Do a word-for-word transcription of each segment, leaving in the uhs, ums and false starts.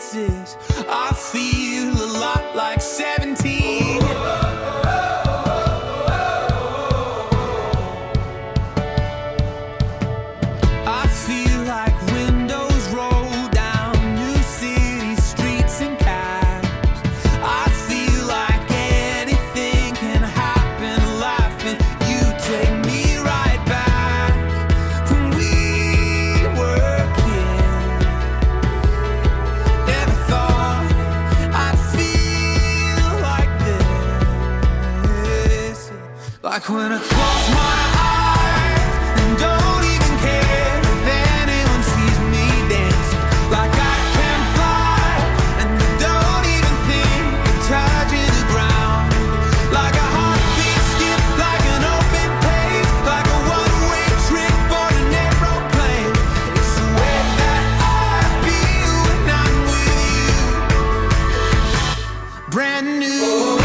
places. I feel a lot like seventeen. I feel like windows roll down new city streets and cabs. I feel like anything can happen in life, and you take me right back when we were kids. Never thought I'd feel like this. Like when I close my eyes and don't even care if anyone sees me dancing. Like I can fly and I don't even think of touching the ground. Like a heartbeat skip, like an open page, like a one-way trip on an aeroplane. It's the way that I feel when I'm with you. Brand new.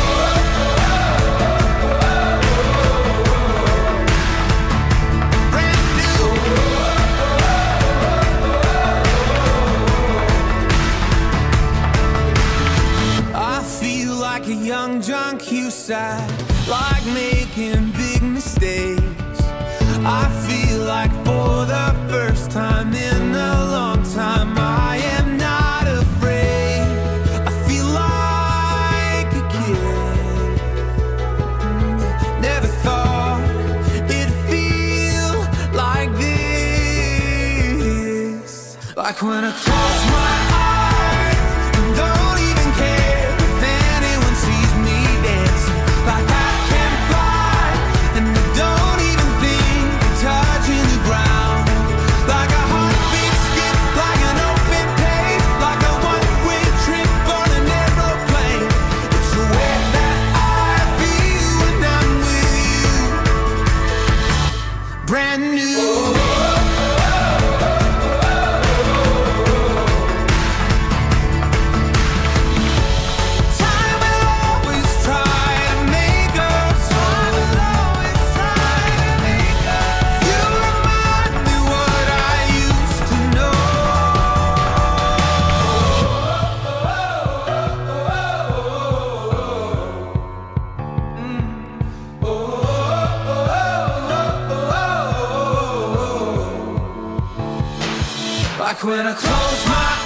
Like a young John Cusack, like making big mistakes. I feel like for the first time in a long time I am not afraid. I feel like a kid. Never thought it'd feel like this. Like when I close my eyes and don't even care if anyone sees me dancing. Like I can fly and I don't even think of touching the ground. Like a heartbeat skip, like an open page, like a one-way trip on an aeroplane. It's the way that I feel when I'm with you. Brand new. Like when I close my